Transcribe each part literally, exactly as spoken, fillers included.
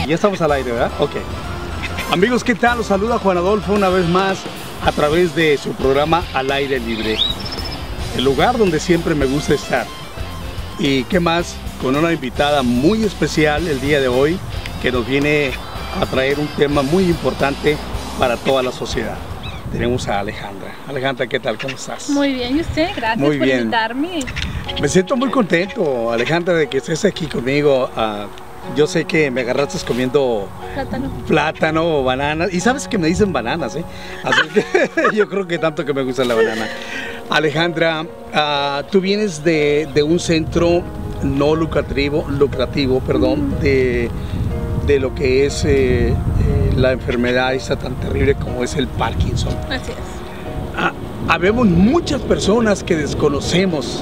Ya estamos al aire, ¿verdad? Ok. Amigos, ¿qué tal? Los saluda Juan Adolfo una vez más a través de su programa Al Aire Libre. El lugar donde siempre me gusta estar. Y qué más, con una invitada muy especial el día de hoy que nos viene a traer un tema muy importante para toda la sociedad. Tenemos a Alejandra. Alejandra, ¿qué tal? ¿Cómo estás? Muy bien, ¿y usted? Gracias muy por bien. invitarme. Me siento muy contento, Alejandra, de que estés aquí conmigo. Uh, yo sé que me agarraste comiendo Plátano. plátano o bananas. Y sabes que me dicen bananas, ¿eh? Así que yo creo que tanto que me gusta la banana. Alejandra, uh, tú vienes de, de un centro no lucrativo, lucrativo perdón, mm. de, de lo que es eh, eh, la enfermedad esa tan terrible como es el Parkinson. Así es. Ah, habemos muchas personas que desconocemos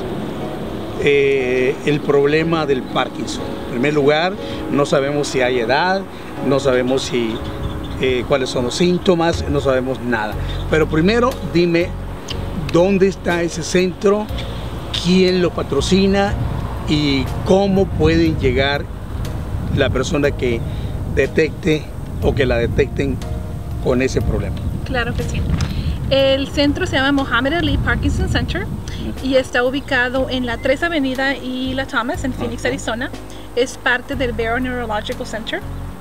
eh, el problema del Parkinson. En primer lugar, no sabemos si hay edad, no sabemos si, eh, cuáles son los síntomas, no sabemos nada. Pero primero, dime, ¿dónde está ese centro? ¿Quién lo patrocina? ¿Y cómo pueden llegar la persona que detecte o que la detecten con ese problema? Claro que sí. El centro se llama Muhammad Ali Parkinson Center y está ubicado en la tres Avenida y la Thomas en Phoenix, uh-huh. Arizona. Es parte del Barrow Neurological Center.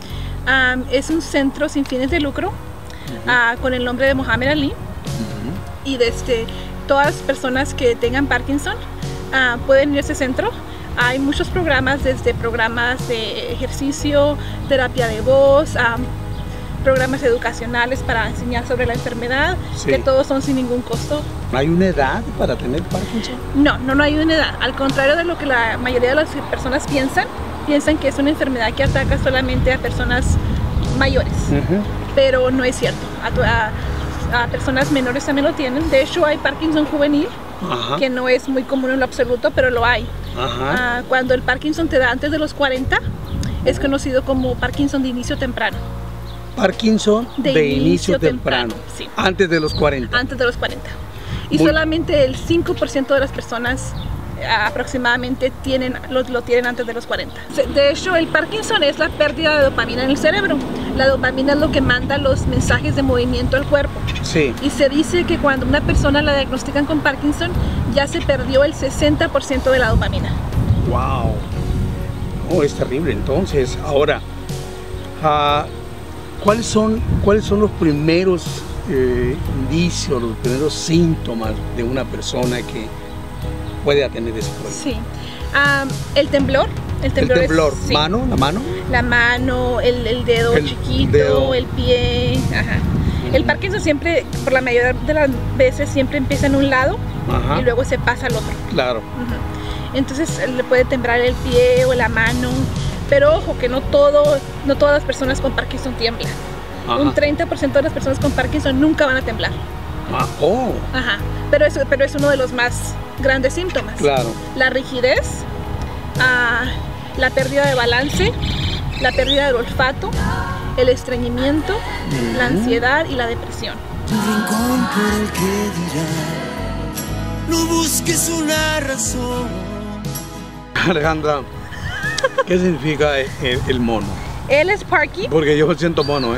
Um, es un centro sin fines de lucro, uh-huh. uh, con el nombre de Muhammad Ali. Uh-huh. Y desde todas las personas que tengan Parkinson uh, pueden ir a ese centro. Hay muchos programas, desde programas de ejercicio, terapia de voz, um, programas educacionales para enseñar sobre la enfermedad, sí. Que todos son sin ningún costo. ¿No hay una edad para tener Parkinson? No, no, no hay una edad. Al contrario de lo que la mayoría de las personas piensan, piensan que es una enfermedad que ataca solamente a personas mayores, uh-huh. Pero no es cierto. A, a, a personas menores también lo tienen. De hecho, hay Parkinson juvenil, uh-huh. Que no es muy común en lo absoluto, pero lo hay. Uh, cuando el Parkinson te da antes de los cuarenta, es conocido como Parkinson de inicio temprano. Parkinson de, de inicio, inicio temprano, temprano sí. Antes de los cuarenta. Antes de los cuarenta. Y Muy... solamente el cinco por ciento de las personas aproximadamente tienen, lo, lo tienen antes de los cuarenta. De hecho, el Parkinson es la pérdida de dopamina en el cerebro. La dopamina es lo que manda los mensajes de movimiento al cuerpo. Sí. Y se dice que cuando una persona la diagnostican con Parkinson, ya se perdió el sesenta por ciento de la dopamina. ¡Wow! Oh, es terrible. Entonces, ahora, uh, ¿cuáles son, ¿cuáles son los primeros eh, indicios, los primeros síntomas de una persona que puede tener ese problema? Sí, um, el temblor. El temblor, el temblor. Es, sí. ¿Mano? ¿La mano? La mano, el, el dedo el chiquito, dedo. El pie. Ajá. Uh-huh. El Parkinson siempre, por la mayoría de las veces, siempre empieza en un lado, ajá. Y luego se pasa al otro. Claro. Uh-huh. Entonces le puede temblar el pie o la mano. Pero ojo, que no, todo, no todas las personas con Parkinson tiemblan. Ajá. Un treinta por ciento de las personas con Parkinson nunca van a temblar. Ah, oh. Ajá. Pero es, pero es uno de los más grandes síntomas. Claro. La rigidez, uh, la pérdida de balance, la pérdida del olfato, el estreñimiento, uh-huh. La ansiedad y la depresión. Tu rincón por el que dirá, no busques una razón. Alejandra, ¿qué significa el, el mono? Él es Parky. Porque yo siento mono, ¿eh?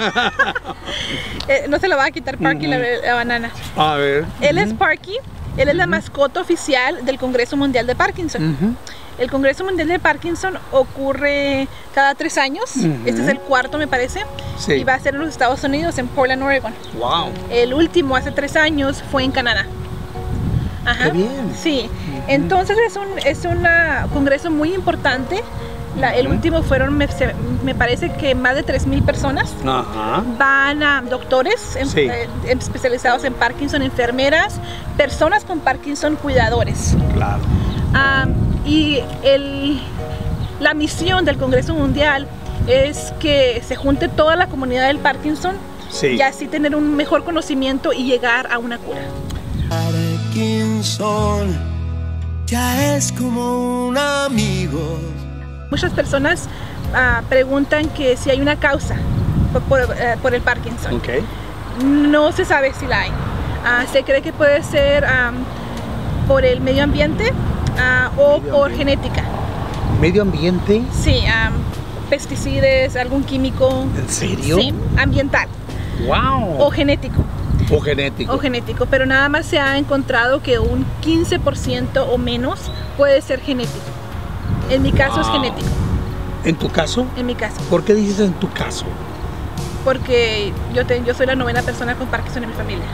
eh no se lo va a quitar Parky, uh-huh. la, la banana. A ver. Él uh-huh. es Parky. Él es uh-huh. la mascota oficial del Congreso Mundial de Parkinson. Uh-huh. El Congreso Mundial de Parkinson ocurre cada tres años. Uh-huh. Este es el cuarto, me parece. Sí. Y va a ser en los Estados Unidos, en Portland, Oregon. Wow. El último, hace tres años, fue en Canadá. Ajá. Qué bien. Sí. Uh-huh. Entonces es un es un congreso muy importante. La, el uh-huh. último fueron, me, se, me parece que más de tres mil personas. Ajá. Van a doctores en, sí. eh, especializados en Parkinson, enfermeras, personas con Parkinson, cuidadores. Claro. Um, y el, la misión del Congreso Mundial es que se junte toda la comunidad del Parkinson, sí. Y así tener un mejor conocimiento y llegar a una cura. Parkinson ya es como un amigo. Muchas personas uh, preguntan que si hay una causa por, por, uh, por el Parkinson. Okay. No se sabe si la hay. Uh, se cree que puede ser um, por el medio ambiente uh, o medio por ambiente. genética. ¿Medio ambiente? Sí, um, pesticidas, algún químico. ¿En serio? Sí, ambiental. Wow. O genético. O genético. O genético, pero nada más se ha encontrado que un quince por ciento o menos puede ser genético. En mi caso wow. es genético. ¿En tu caso? En mi caso. ¿Por qué dices en tu caso? Porque yo, te, yo soy la novena persona con Parkinson en mi familia.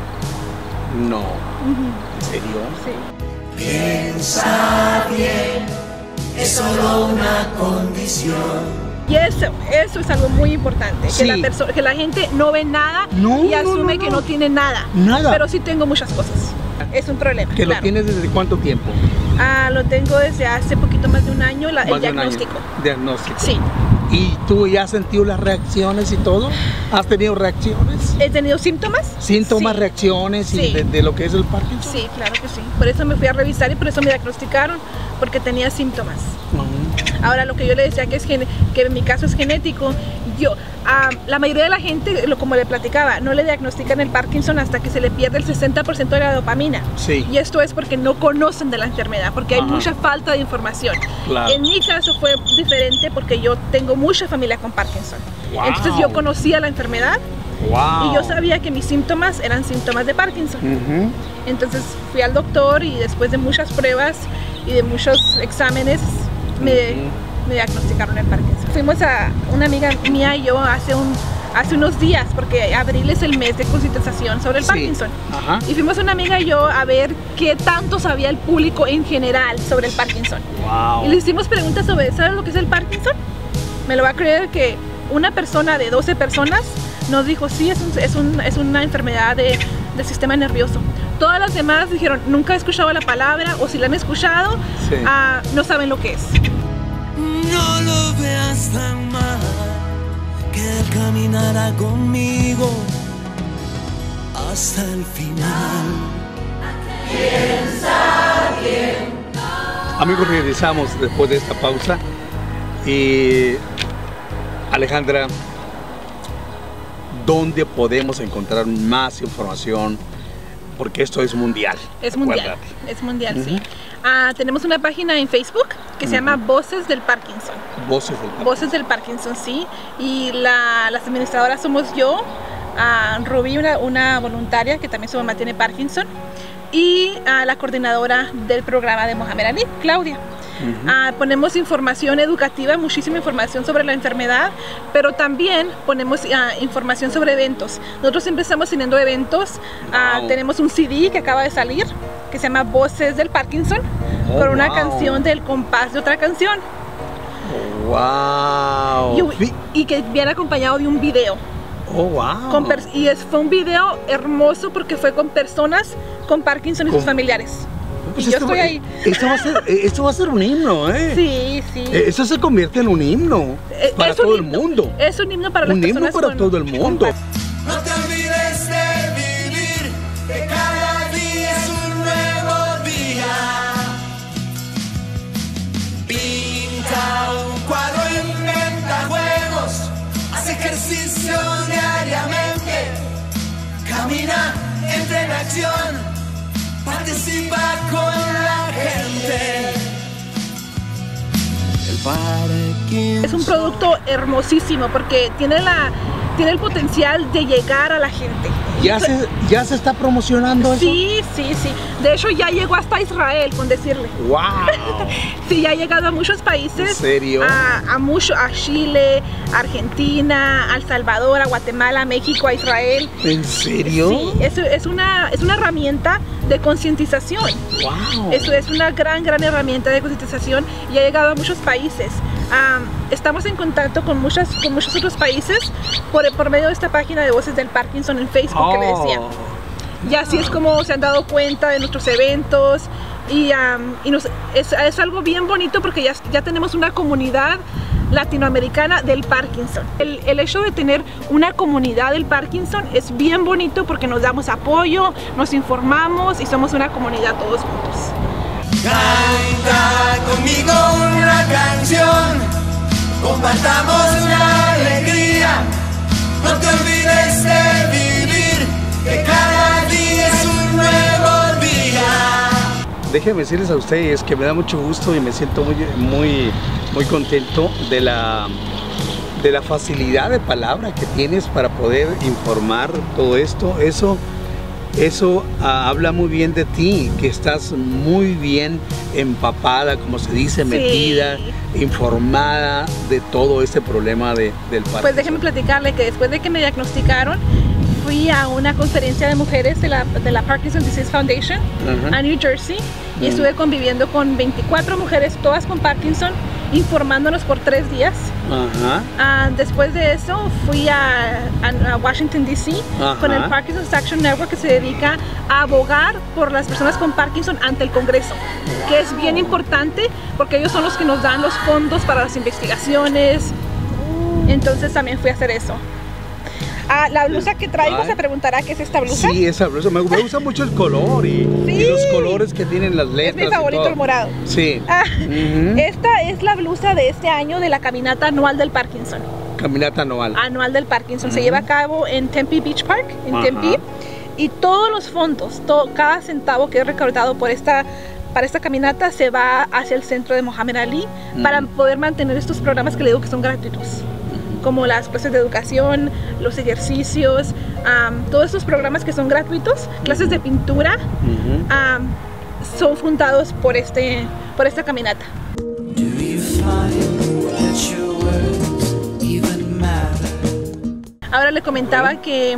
No. Uh-huh. ¿En serio? Sí. Piensa bien, es solo una condición. Y eso, eso es algo muy importante, sí. que, la que la gente no ve nada no, y asume no, no, no. que no tiene nada. Nada. Pero sí tengo muchas cosas. Es un problema. ¿Que claro. lo tienes desde cuánto tiempo? Ah, lo tengo desde hace poquito más de un año, la, más el diagnóstico. Año. Diagnóstico. Sí. ¿Y tú ya has sentido las reacciones y todo? ¿Has tenido reacciones? ¿He tenido síntomas? Síntomas, sí. reacciones sí. y de, de lo que es el Parkinson. Sí, claro que sí. Por eso me fui a revisar y por eso me diagnosticaron, porque tenía síntomas. Uh-huh. Ahora, lo que yo le decía que, es que en mi caso es genético, yo, uh, la mayoría de la gente, lo, como le platicaba, no le diagnostican el Parkinson hasta que se le pierde el sesenta por ciento de la dopamina. Sí. Y esto es porque no conocen de la enfermedad, porque hay uh-huh. mucha falta de información. Claro. En mi caso fue diferente porque yo tengo mucha familia con Parkinson. Wow. Entonces yo conocía la enfermedad. Wow. Y yo sabía que mis síntomas eran síntomas de Parkinson. Uh-huh. Entonces fui al doctor y después de muchas pruebas y de muchos exámenes me, uh-huh. me diagnosticaron el Parkinson. Fuimos a una amiga mía y yo hace, un, hace unos días, porque abril es el mes de concientización sobre el sí. Parkinson. Uh-huh. Y fuimos una amiga y yo a ver qué tanto sabía el público en general sobre el Parkinson. Wow. Y le hicimos preguntas sobre, ¿sabes lo que es el Parkinson? Me lo va a creer que una persona de doce personas nos dijo, sí, es, un, es, un, es una enfermedad de, del sistema nervioso. Todas las demás dijeron, nunca he escuchado la palabra, o si la han escuchado, sí. uh, no saben lo que es. No lo veas tan mal, que él caminará conmigo hasta el final. Piensa bien. Amigos, regresamos después de esta pausa. Y Alejandra, ¿dónde podemos encontrar más información? Porque esto es mundial. Es mundial, acuérdate. es mundial, uh-huh. sí. Uh, tenemos una página en Facebook que uh-huh. se llama Voces del Parkinson. Voces del Parkinson. Voces del Parkinson, sí. Y la, las administradoras somos yo, uh, Rubí, una, una voluntaria que también su mamá tiene Parkinson, y uh, la coordinadora del programa de Mohamed Ali, Claudia. Uh-huh. uh, ponemos información educativa, muchísima información sobre la enfermedad, pero también ponemos uh, información sobre eventos. Nosotros siempre estamos teniendo eventos. Uh, wow. Tenemos un C D que acaba de salir que se llama Voces del Parkinson, oh, con una wow. canción del compás de otra canción. Oh, wow. Y, y que viene acompañado de un video. Oh, wow. Y es, fue un video hermoso porque fue con personas con Parkinson y sus familiares. Pues y yo esto, estoy ahí. Esto va, a ser, esto va a ser un himno, ¿eh? Sí, sí. Eso se convierte en un himno es, para es todo himno. el mundo. Es un himno para las un personas. Un himno para con, todo el mundo. No te olvides de vivir, que cada día es un nuevo día. Pinta un cuadro, inventa juegos, haz ejercicio diariamente, camina, entra en acción. Participa con la gente. Es un producto hermosísimo porque tiene, la, tiene el potencial de llegar a la gente. ¿Ya se, ya se está promocionando eso? Sí, sí, sí. De hecho ya llegó hasta Israel, con decirle. ¡Wow! Sí, ya ha llegado a muchos países. ¿En serio? A, a, mucho, a Chile, Argentina, a El Salvador, a Guatemala, a México, a Israel. ¿En serio? Sí, es, es, una, es una herramienta de concientización. ¡Wow! Eso es una gran, gran herramienta de concientización y ha llegado a muchos países. Um, estamos en contacto con, muchas, con muchos otros países por, por medio de esta página de Voces del Parkinson en Facebook oh. que me decía. Y así es como se han dado cuenta de nuestros eventos y, um, y nos, es, es algo bien bonito porque ya, ya tenemos una comunidad latinoamericana del Parkinson. El, el hecho de tener una comunidad del Parkinson es bien bonito porque nos damos apoyo, nos informamos y somos una comunidad todos juntos. Canta conmigo una canción, compartamos la alegría, no te olvides de vivir, que cada día es un nuevo día. déjenme decirles a ustedes que me da mucho gusto y me siento muy, muy, muy contento de la, de la facilidad de palabra que tienes para poder informar todo esto. Eso, eso ah, habla muy bien de ti, que estás muy bien empapada, como se dice, metida, sí, informada de todo este problema de, del Parkinson. Pues déjeme platicarle que después de que me diagnosticaron, fui a una conferencia de mujeres de la, de la Parkinson Disease Foundation uh-huh. a New Jersey y uh-huh. estuve conviviendo con veinticuatro mujeres, todas con Parkinson, informándonos por tres días. Uh-huh. uh, después de eso fui a, a, a Washington D C uh-huh. con el Parkinson Action Network, que se dedica a abogar por las personas con Parkinson ante el Congreso, que es bien importante porque ellos son los que nos dan los fondos para las investigaciones. Entonces también fui a hacer eso. Ah, la blusa que traigo, Ay. se preguntará qué es esta blusa. Sí, esa blusa, me, me gusta mucho el color y, sí. y los colores que tienen las letras. Es mi favorito, el morado. Sí. Ah, uh-huh. Esta es la blusa de este año de la caminata anual del Parkinson. Caminata anual. Anual del Parkinson. Uh-huh. Se lleva a cabo en Tempe Beach Park, en uh-huh. Tempe. Y todos los fondos, todo, cada centavo que es recaudado por esta, para esta caminata se va hacia el centro de Muhammad Ali uh-huh. para poder mantener estos programas que le digo que son gratuitos, como las clases de educación, los ejercicios, um, todos estos programas que son gratuitos, clases de pintura, uh-huh. um, son fundados por, este, por esta caminata. Ahora le comentaba que,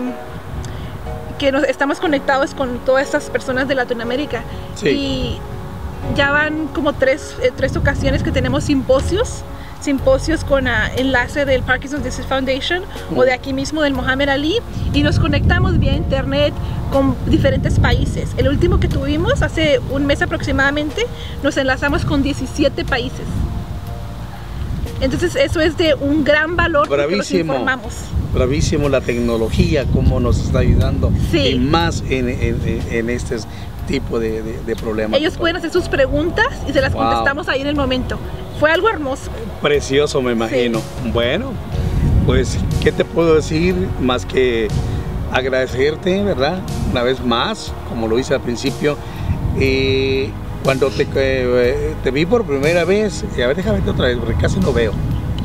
que nos estamos conectados con todas estas personas de Latinoamérica. Sí. Y ya van como tres, eh, tres ocasiones que tenemos simposios simposios con uh, enlace del Parkinson Disease Foundation mm. o de aquí mismo del Muhammad Ali, y nos conectamos vía internet con diferentes países. El último que tuvimos hace un mes aproximadamente, nos enlazamos con diecisiete países. Entonces eso es de un gran valor porque nos informamos. Bravísimo la tecnología, cómo nos está ayudando, sí. y más en, en, en este tipo de, de, de problemas. Ellos pueden hacer sus preguntas y se las wow. contestamos ahí en el momento. Fue algo hermoso. Precioso, me imagino. Sí. Bueno, pues, ¿qué te puedo decir más que agradecerte, verdad? Una vez más, como lo hice al principio, eh, cuando te, eh, te vi por primera vez, y a ver, déjame ver otra vez, porque casi no veo.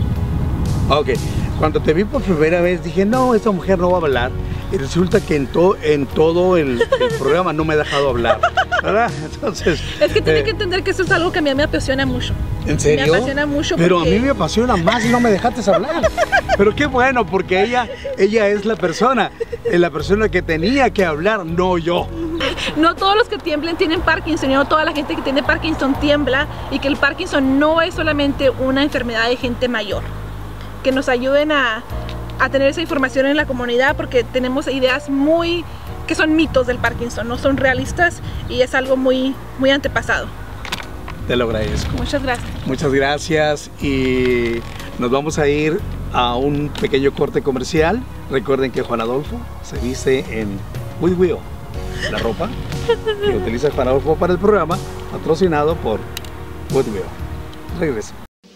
Ok, cuando te vi por primera vez dije, no, esta mujer no va a hablar. Y resulta que en, to, en todo el, el programa no me ha dejado hablar, ¿verdad? Entonces, es que tiene eh, que entender que eso es algo que a mí me apasiona mucho. ¿En serio? Me apasiona mucho. Pero porque... a mí me apasiona más y no me dejaste hablar. Pero qué bueno, porque ella, ella es la persona, es la persona que tenía que hablar, no yo. No todos los que tiemblen tienen Parkinson, no toda la gente que tiene Parkinson tiembla, y que el Parkinson no es solamente una enfermedad de gente mayor. Que nos ayuden a... a tener esa información en la comunidad, porque tenemos ideas muy que son mitos del Parkinson, no son realistas, y es algo muy, muy antepasado. Te lo agradezco. Muchas gracias. Muchas gracias, y nos vamos a ir a un pequeño corte comercial. Recuerden que Juan Adolfo se viste en Goodwill, la ropa que utiliza Juan Adolfo para el programa, patrocinado por Goodwill. Regreso.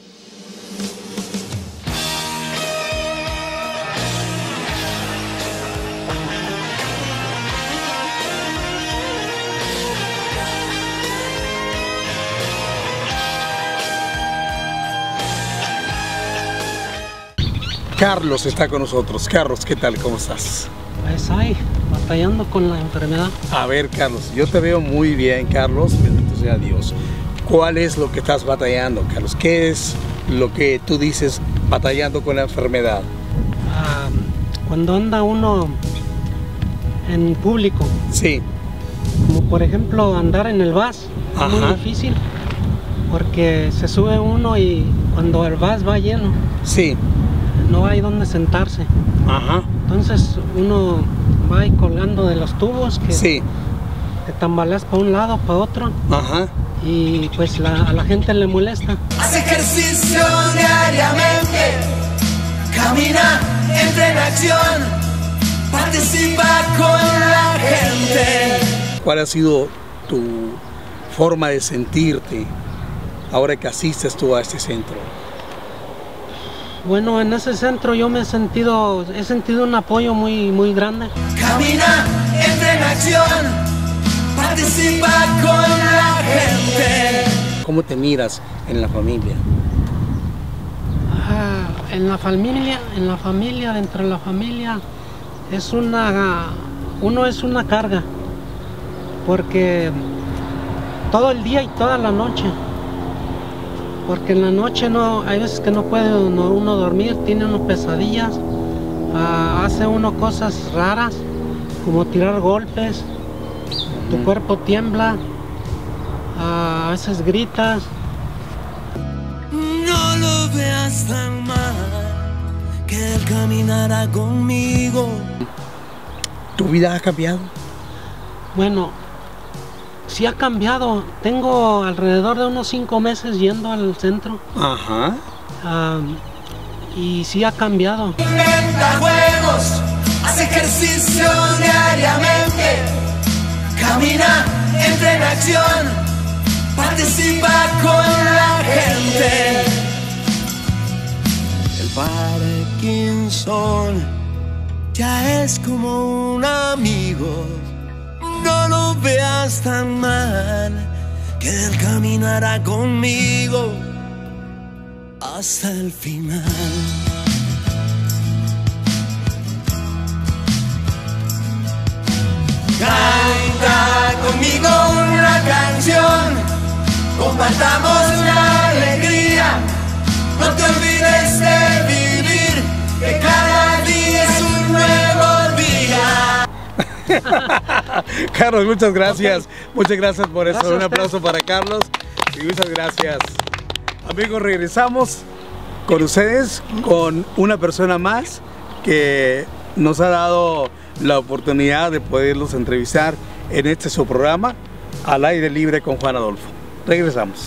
Carlos está con nosotros. Carlos, ¿qué tal? ¿Cómo estás? Pues ahí, batallando con la enfermedad. A ver, Carlos, yo te veo muy bien, Carlos, bendito sea Dios. ¿Cuál es lo que estás batallando, Carlos? ¿Qué es lo que tú dices batallando con la enfermedad? Ah, cuando anda uno en público. Sí. Como por ejemplo andar en el bus. Ajá. Es muy difícil, porque se sube uno y cuando el bus va lleno. Sí. No hay donde sentarse. Ajá. Entonces uno va ahí colgando de los tubos que sí. te tambaleas para un lado, para otro. Ajá. Y pues la, a la gente le molesta. Haz ejercicio diariamente, camina, entra en acción, participa con la gente. ¿Cuál ha sido tu forma de sentirte ahora que asistes tú a este centro? Bueno, en ese centro yo me he sentido, he sentido un apoyo muy, muy grande. Camina, entra en acción, participa participa con la gente. ¿Cómo te miras en la familia? Ah, en la familia, en la familia, dentro de la familia, es una, uno es una carga, porque todo el día y toda la noche, porque en la noche no, hay veces que no puede uno, uno dormir, tiene uno pesadillas, ah, hace uno cosas raras, como tirar golpes, tu Mm. cuerpo tiembla, ah, a veces gritas. No lo veas tan mal, que él caminará conmigo. ¿Tu vida ha cambiado? Bueno, sí ha cambiado. Tengo alrededor de unos cinco meses yendo al centro, Ajá. ah, y sí ha cambiado. Inventa juegos, hace ejercicio diariamente, camina, entra en acción, participa con la gente. El Parkinson ya es como un amigo. No lo veas tan mal, que él caminará conmigo hasta el final. Canta conmigo una canción, compartamos una alegría. No te olvides de vivir, que cada día es un nuevo día. Carlos, muchas gracias. Muchas gracias por eso. Gracias a Un usted. aplauso para Carlos y muchas gracias. Amigos, regresamos con ustedes con una persona más que nos ha dado la oportunidad de poderlos entrevistar en este su programa Al Aire Libre con Juan Adolfo. Regresamos.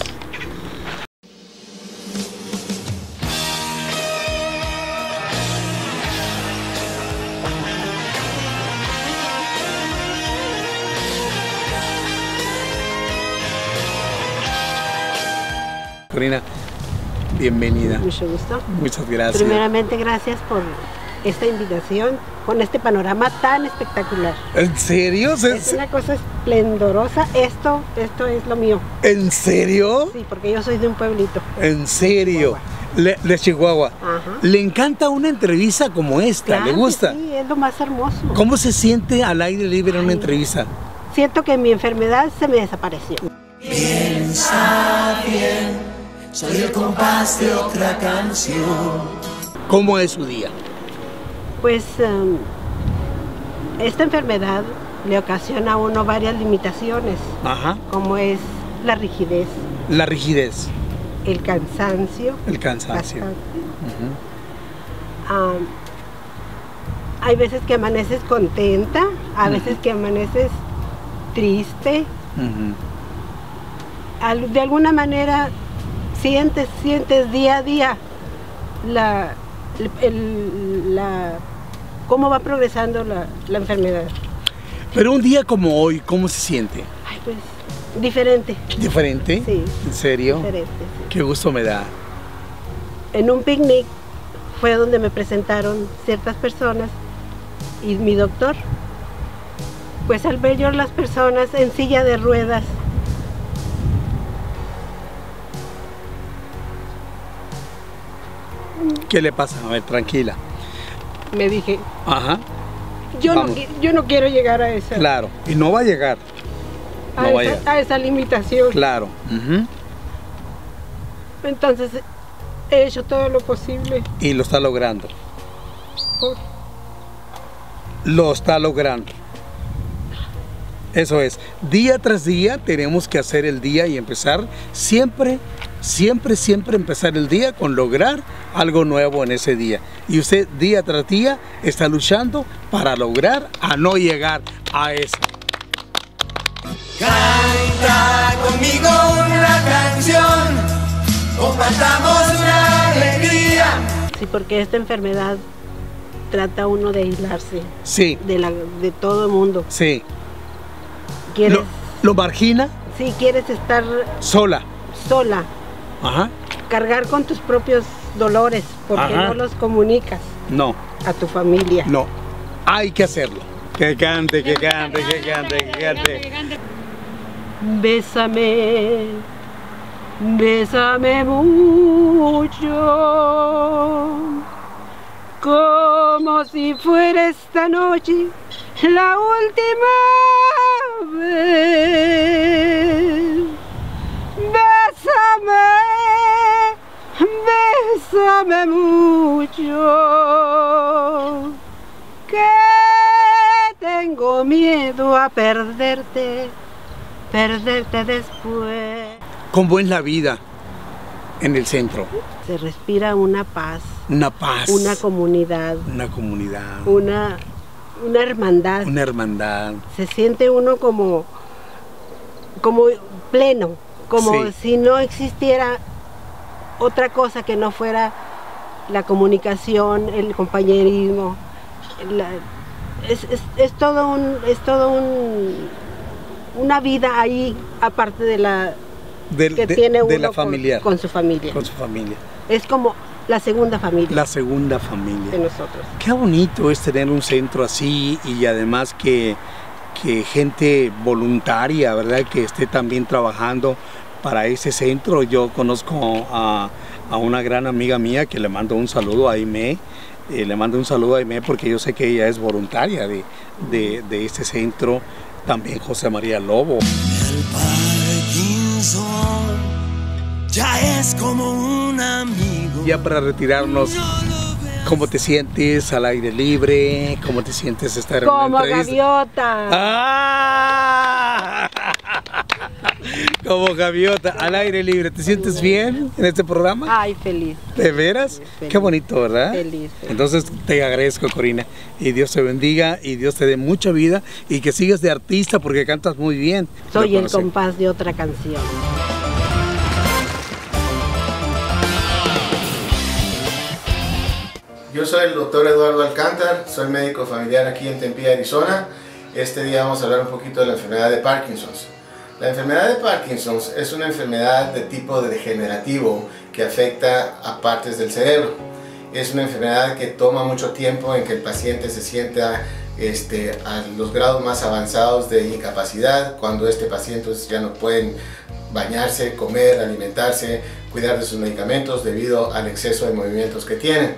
Corina, bienvenida. Mucho gusto. Muchas gracias. Primeramente, gracias por esta invitación con este panorama tan espectacular. ¿En serio? Es una cosa esplendorosa. Esto, esto es lo mío. ¿En serio? Sí, porque yo soy de un pueblito. ¿En serio? Le- de Chihuahua. Ajá. Le encanta una entrevista como esta, Claro ¿le que gusta? Sí, es lo más hermoso. ¿Cómo se siente al aire libre en una Ay. entrevista? Siento que mi enfermedad se me desapareció. Piensa bien, soy el compás de otra canción. ¿Cómo es su día? Pues em, esta enfermedad le ocasiona a uno varias limitaciones, Ajá. como es la rigidez, La rigidez, el cansancio. el cansancio. bastante. Ujú. Ah, hay veces que amaneces contenta, a veces que amaneces triste. Ujú. Al- de alguna manera sientes, sientes día a día la, el- la- cómo va progresando la, la enfermedad. Pero un día como hoy, ¿cómo se siente? Ay, pues, diferente, ¿Diferente? Sí. ¿En serio? diferente. Sí. Qué gusto me da. En un picnic fue donde me presentaron ciertas personas y mi doctor. Pues al ver yo las personas en silla de ruedas, ¿Qué le pasa? A ver, tranquila. me dije, Ajá, yo no, Vamos. qui- yo no quiero llegar a esa, claro. Y no va a llegar. a, no va a esa, llegar. a esa limitación. Claro. Ujú. Entonces he hecho todo lo posible Y lo está logrando. por- Lo está logrando. Eso es. Día tras día tenemos que hacer el día y empezar siempre, siempre, siempre empezar el día con lograr algo nuevo en ese día. Y usted día tras día está luchando para lograr a no llegar a eso. Canta conmigo una canción, compartamos una alegría. sí, porque esta enfermedad trata uno de aislarse Sí, de, la, de todo el mundo. sí. Quieres, Lo, lo margina si quieres estar sola. sola, Ajá. cargar con tus propios dolores, porque Ajá. no los comunicas No, a tu familia. no. Hay que hacerlo. Que cante, que cante, que cante, que cante. Bésame, bésame mucho, como si fuera esta noche la última vez. Bésame, bésame mucho, que tengo miedo a perderte, perderte después. ¿Cómo es la vida en el centro? Se respira una paz, Una paz. una comunidad, Una comunidad. una, una hermandad. Una hermandad. Se siente uno como, como pleno, como Sí. si no existiera otra cosa que no fuera la comunicación, el compañerismo. la- es, es, es todo un, es todo un, una vida ahí, aparte de la Del- que de, tiene uno de la con- familiar. con su familia. Con su familia. Es como la segunda familia La segunda de familia. nosotros. Qué bonito es tener un centro así y además que, que gente voluntaria, ¿verdad? Que esté también trabajando para ese centro. Yo conozco a, a una gran amiga mía que le mando un saludo a Aimé. Eh, le mando un saludo a Aimé porque yo sé que ella es voluntaria de, de, de este centro. También José María Lobo. El Parkinson ya es como un amigo. Ya para retirarnos, ¿cómo te sientes al aire libre? ¿Cómo te sientes estar en Como una entrevista? gaviota. ¡Ah! Como gaviota, al aire libre. ¿Te sientes bien en este programa? Ay, feliz. ¿De veras? Feliz. Qué bonito, ¿verdad? Feliz, feliz. Entonces te agradezco, Corina. Y Dios te bendiga y Dios te dé mucha vida y que sigas de artista porque cantas muy bien. Soy Lo el conocí. compás de otra canción. Yo soy el doctor Eduardo Alcántar, soy médico familiar aquí en Tempe, Arizona. Este día vamos a hablar un poquito de la enfermedad de Parkinson's. La enfermedad de Parkinson's es una enfermedad de tipo degenerativo que afecta a partes del cerebro. Es una enfermedad que toma mucho tiempo en que el paciente se sienta este, a los grados más avanzados de incapacidad, cuando este paciente ya no pueden bañarse, comer, alimentarse, cuidar de sus medicamentos debido al exceso de movimientos que tienen.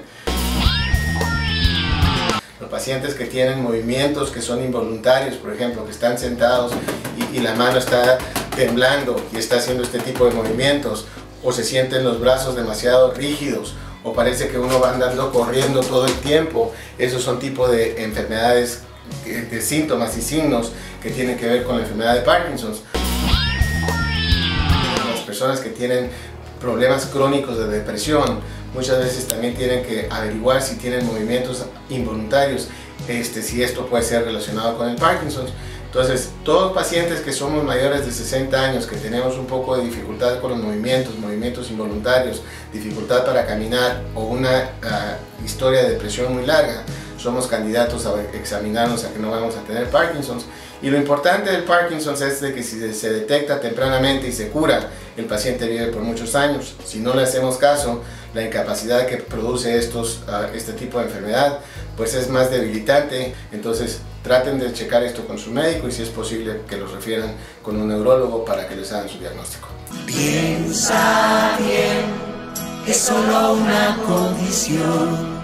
Los pacientes que tienen movimientos que son involuntarios, por ejemplo, que están sentados y, y la mano está temblando y está haciendo este tipo de movimientos, o se sienten los brazos demasiado rígidos, o parece que uno va andando corriendo todo el tiempo, esos son tipos de enfermedades, de síntomas y signos que tienen que ver con la enfermedad de Parkinson's. Las personas que tienen problemas crónicos de depresión muchas veces también tienen que averiguar si tienen movimientos involuntarios, este, si esto puede ser relacionado con el Parkinson's. Entonces, todos pacientes que somos mayores de sesenta años, que tenemos un poco de dificultad con los movimientos, movimientos involuntarios, dificultad para caminar o una uh, historia de depresión muy larga, somos candidatos a examinarnos a que no vamos a tener Parkinson's. Y lo importante del Parkinson's es de que si se detecta tempranamente y se cura, el paciente vive por muchos años. Si no le hacemos caso, la incapacidad que produce estos, uh, este tipo de enfermedad pues es más debilitante. Entonces traten de checar esto con su médico y si es posible que los refieran con un neurólogo para que les hagan su diagnóstico. Piensa bien, es solo una condición.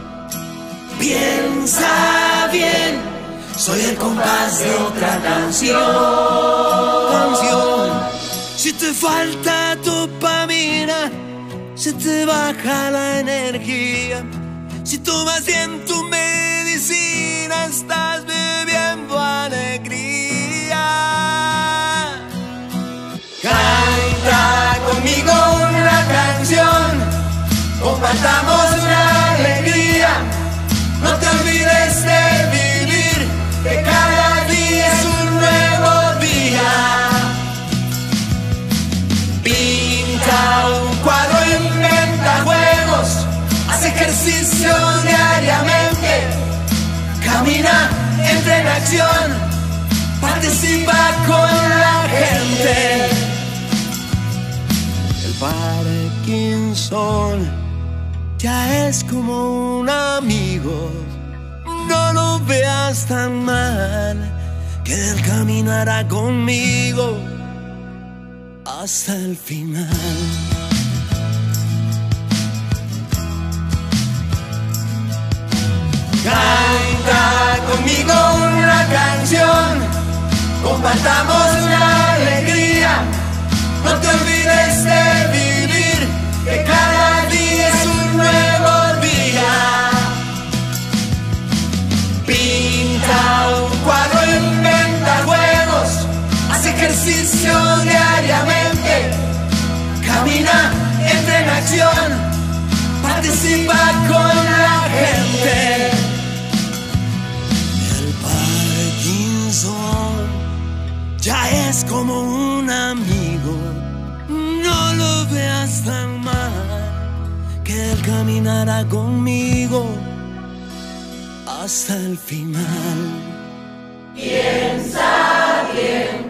Piensa bien, soy el compás de otra canción. Canción. Si te falta dopamina, se te baja la energía. Si tomas bien tu medicina, estás bebiendo alegría. Canta conmigo una canción, compartamos la alegría. No te olvides de vivir, que cada día es un nuevo día. Pinta un cuadro, inventa juegos, haz ejercicio diariamente, camina, entra en acción, participa con la gente. El Parkinson ya es como un amigo, no lo veas tan mal, que él caminará conmigo hasta el final. Canta conmigo una canción, compartamos la alegría. No te olvides de vivir, que cada día es un nuevo día. Pinta un cuadro, inventa juegos, haz ejercicio diariamente. Camina, entra en acción, participa con la gente. Ya es como un amigo, no lo veas tan mal, que él caminará conmigo hasta el final. Piensa bien.